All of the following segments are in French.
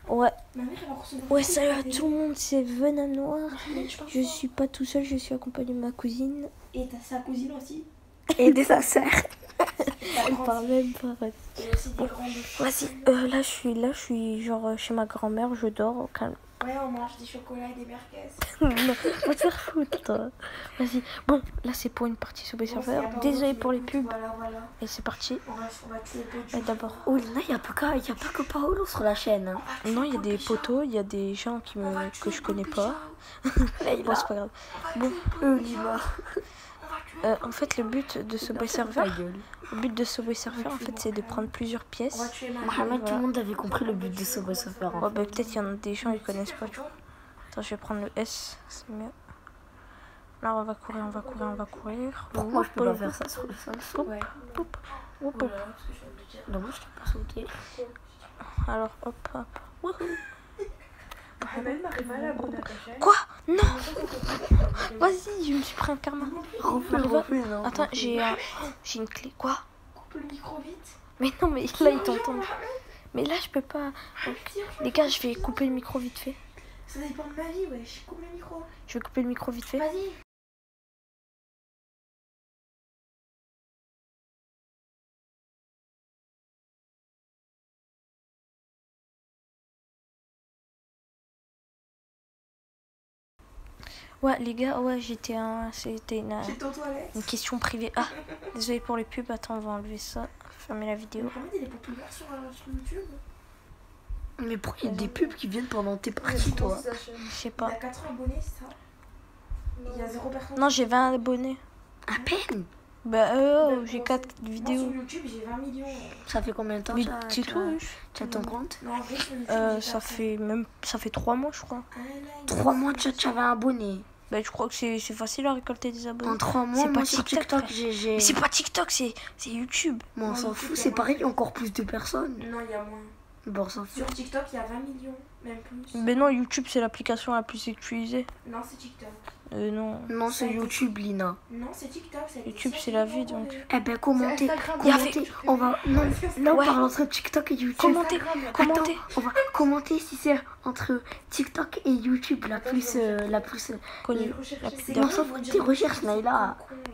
Ouais. Ma mère, elle a reçu Ouais, salut à tout le monde, c'est Venin Noir. Je suis pas tout seul, je suis accompagné de ma cousine. Et t'as sa cousine aussi. Et de sa sœur. Ta Elle grande parle même pas. Et aussi des grandes. Vas-y, là je suis genre chez ma grand-mère, je dors au calme. Ouais, on mange des chocolats et des merguez. Non, faut te faire foutre, toi. Vas-y. Bon, là c'est pour une partie Subway Surfer. Désolé pour les pubs. Voilà. Et c'est parti. On va tuer le pot Et d'abord. Oh là, il n'y a pas que Paolo sur la chaîne. Hein. Non, il y a des poteaux, il y a des gens que je connais pas. Bon, c'est pas grave. Bon, Lima. en fait, le but de Subway Surfer, en fait, c'est de prendre plusieurs On va pièces. tuer ma Mohamed, tout le monde avait compris le but de Subway Surfer. Ouais, bah, peut-être qu'il y en a des gens qui connaissent pas. Tu vois. Attends, je vais prendre le S, c'est mieux. Là, on va courir. Pourquoi je peux pas faire ça sur le sol? Ouais. Hop. Voilà, parce que je viens de le dire. Non, moi je t'ai pas sauté. Alors, hop. Wouhou. Mohamed m'arrive à la bonne à ta chaîne. Quoi? Non. Vas-y, je me suis pris un karma. Refais, non. Attends, j'ai une clé. Quoi? Coupe le micro vite. Mais non, mais là, ils t'entendent. Mais là, je peux pas. Les gars, je vais couper le micro vite fait. Ça dépend de ma vie, ouais. Je coupe le micro. Je vais couper le micro vite fait. Vas-y. Ouais, les gars, ouais, c'était J'étais aux toilettes. une question privée. Ah, désolé pour les pubs. Attends, on va enlever ça. Fermer la vidéo. Mohamed, il est populaire sur YouTube. Mais pourquoi il y a des pubs qui viennent pendant tes parties, toi? Je sais Il pas. a 4 abonnés, c'est ça. Il y a 0 personne. Non, j'ai 20 abonnés. À peine. Bah, j'ai 4 Moi, vidéos. sur YouTube, j'ai 20 millions. Ça fait combien de temps Mais ça, c'est tu tout, as- wesh. Tu as ton compte? Non, en vrai, sur YouTube, Ça fait 3 mois, je crois. 3 mois, tu avais un abonné. Bah, je crois que c'est facile à récolter des abonnés. En 3 mois, C'est moi pas sur TikTok, TikTok, frère. j'ai. Mais c'est pas TikTok, c'est YouTube. Moi, on s'en YouTube, fout, il y a c'est moins. pareil, il y a encore plus de personnes. Non, il y a moins. Bon, on s'en fout. Sur TikTok, il y a 20 millions, même plus. Mais non, YouTube, c'est l'application la plus utilisée. Non, c'est TikTok. Non. Non, c'est YouTube, Lina. Non, c'est TikTok. Ça a été YouTube, 5 c'est la millions vie, donc. abonnés. Eh ben, commentez. Il y avait- Commentez. On va. Non, là, on Ouais. parle entre TikTok et YouTube. Commentez, Instagram, commentez. Attends, on va commenter si c'est entre TikTok et YouTube la plus. Connu. Mais on s'en fout de tes recherches, Naïla.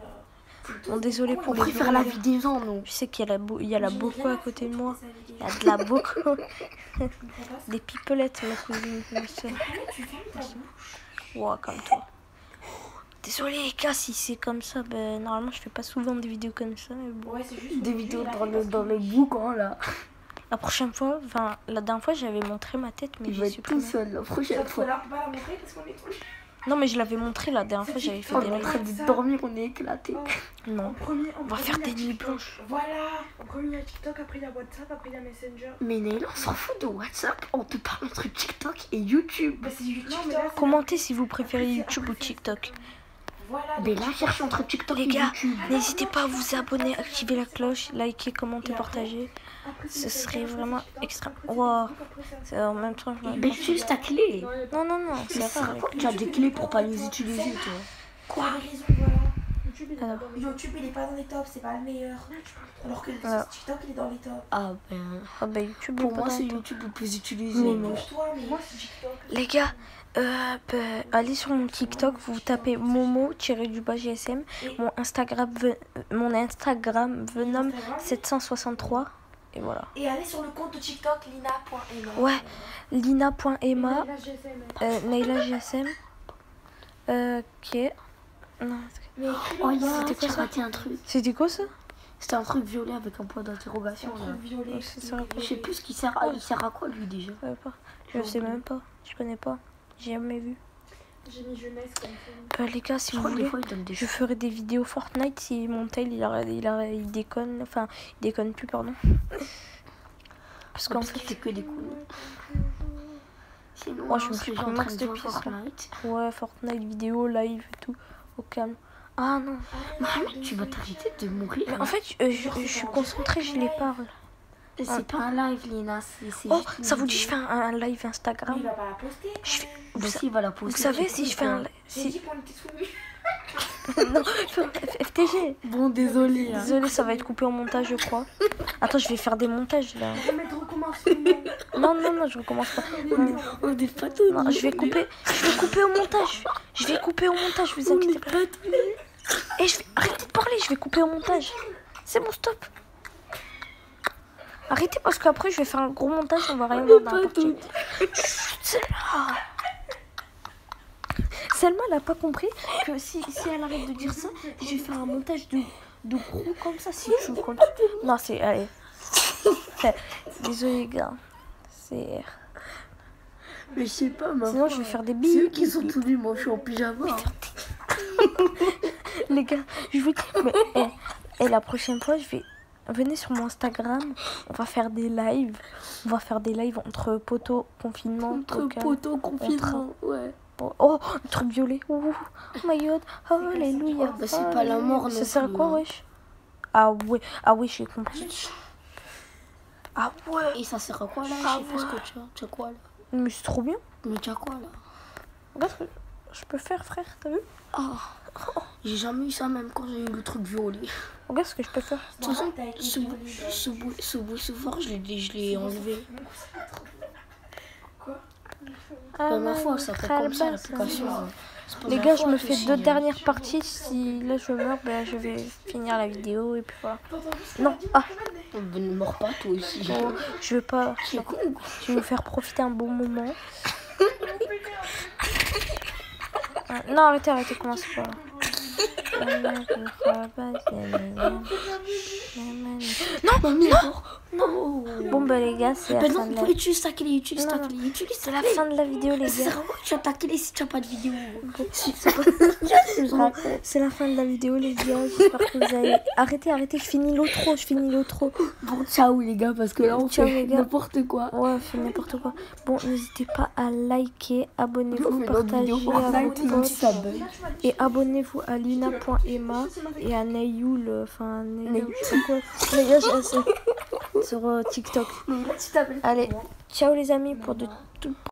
Bon, désolé On pour les préfère la vie des gens, nous. Je sais qu'il y a la Boko à côté de moi. Il y a de la Boko. Des pipelettes, ma cousine. ma soeur. Tu fermes ta bouche. Ouah, comme toi. Désolé les gars, si c'est comme ça, ben normalement je fais pas souvent des vidéos comme ça, mais bon. Ouais, c'est juste. Des vidéos dans le boucan, là. La prochaine fois, enfin la dernière fois j'avais montré ma tête, mais Il va j'ai être tout supprimé. seul la prochaine fois. Là, on peut pas la montrer parce qu'on est trop. Non mais je l'avais montré la dernière fois, j'avais fait On des est en lives. train de dormir, on est éclaté. Non. On va faire des nuits blanches. Voilà. En premier, il y a TikTok, après il y a WhatsApp, après il y a Messenger. Mais Naïla, on s'en fout de WhatsApp. On te parle entre TikTok et YouTube. Bah, c'est YouTube. Non, mais là, Commentez si vous préférez YouTube ou TikTok. Voilà. Mais là, cherche entre TikTok Les et gars, YouTube. n'hésitez pas à vous abonner, activer la cloche, liker, commenter, partager. Ce serait vraiment extrême. Wow. C'est en même temps. Mais juste ta clé. Non, Mais c'est ça rare. sert à quoi? Tu as des clés pour pas les utiliser, toi. Quoi raison, voilà. YouTube, il est Alors. pas dans les- YouTube, il est pas dans les tops, c'est pas le meilleur. Alors que Alors. TikTok, il est dans les tops. Ah ben. Ah bah YouTube, Pour il est moi, pas c'est dans le YouTube le plus utilisé. Oui, mais- Pour toi, mais. Moi, c'est TikTok. Les gars, allez sur mon TikTok, vous tapez Momo-GSM, mon Instagram Venom 763 et voilà. Et allez sur le compte de TikTok, lina.ema. Ouais, lina.ema, Là, GSM. Naila GSM, ok. Non, Mais écris-le Oh, en yeah, bas. C'était quoi j'ai ça raté un truc. c'était quoi ça? C'était un truc violet avec un point d'interrogation. Un là. truc violet. Ça sert à quoi? Je sais plus ce qu'il sert à. Il sert à quoi, lui, déjà? Je sais pas. Je sais même pas, je connais pas, j'ai jamais vu. J'ai mis jeunesse comme ça. Les gars, si Je vous crois que des voulez, fois, il donne des je ferai des vidéos Fortnite si mon tail il déconne, enfin il déconne plus pardon. Parce qu'en Parce fait, que c'est que des coups. Sinon, Moi, je me ce suis que j'ai pris en max train de jouer à pièces, là. Fortnite. ouais, Fortnite vidéo, live et tout, au calme. Ah non, Mohamed, tu vas t'arrêter de mourir. mais en fait, je suis concentrée, je les parle. C'est pas un live, Lina. C'est Oh, juste une ça vous dit je vidéo. fais un live Mais il Instagram? va pas la poster. Je fais- Bah si, il va la Vous poster. savez tu si sais je fais un quoi. live, J'ai dit qu'on était soumis. Non, FTG. Bon, désolé. Hein. Désolé, ça va être coupé au montage, je crois. Attends, je vais faire des montages là. Remettre recommencement. Non, je recommence pas. On est pas tous. Non, je vais couper au montage. Je vais couper au montage, vous inquiétez pas. Et arrêtez de parler, je vais couper au montage. C'est bon, stop. Arrêtez parce qu'après je vais faire un gros montage, on va rien voir dans la partie. Selma, elle a pas compris que si elle arrête de dire ça, je vais faire un montage de gros comme ça si tu comptes. Non, c'est... Allez. Désolé les gars. C'est... Mais je sais pas, ma Sinon foi, je vais faire des c'est billes. eux qui sont tous nus, moi je suis en pyjama. Les gars, je vous dis... Mais la prochaine fois, venez sur mon Instagram, on va faire des lives. On va faire des lives entre poteaux, confinement, Entre Poca. poteaux, confinement, ouais. Oh, un truc violet. Oh my god. Oh, alléluia. Bah, c'est pas la mort, non Ça sert à plus, quoi, hein. wesh? Ah ouais, j'ai compris. Ah ouais. Et ça sert à quoi là? Ah Je sais pas ce que tu as. Tu as quoi là? Mais c'est trop bien. Mais tu as quoi là? Regarde ce que je peux faire, frère, t'as vu? Ah, j'ai jamais eu ça même quand j'ai eu le truc violet. Regarde ce que je peux faire. De toute façon, ce bout fort, je l'ai enlevé. La dernière fois, ça fait comme ça l'application. Hein. C'est pas Les la gars, je fois me que fais si, 2 dernières parties. Si là je meurs, ben, je vais finir la vidéo et puis voilà. Non, Ne mords pas toi aussi. oh, je vais pas. C'est con. Je vais vous faire profiter un bon moment. Non, arrêtez, commencez pas. Non. Bon bah les gars, c'est la Ben fin non, de faut la... utilise ta clé, utilise ta Non, clé, utilise C'est ta la clé. fin de la vidéo les Ça gars. sert à quoi tu as ta clé si tu n'as pas de vidéo? C'est la fin de la vidéo les gars. J'espère que vous allez... Arrêtez, je finis l'outro. Bon, ciao les gars, parce que là on Ciao, fait les gars. n'importe quoi. Ouais, on fait n'importe quoi. Bon, n'hésitez pas à liker, On abonnez-vous, fait notre partagez vidéo à Fortnite, vos même si potes. ça bug. Et abonnez-vous à luna.ema et à Nayoul, enfin Nayoul, je sais pas quoi. Les gars, sur TikTok. Tu t'appelles Allez, ciao les amis pour de tout